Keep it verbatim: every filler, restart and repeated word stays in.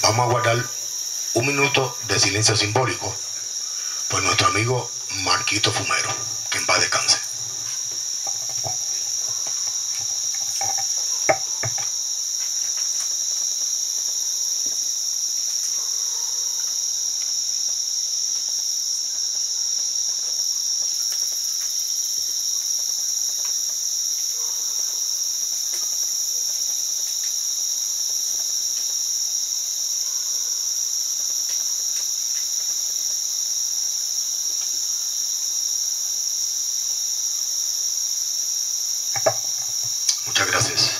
vamos a guardar un minuto de silencio simbólico por nuestro amigo Marquito Fumero, que en paz descanse. Muchas gracias.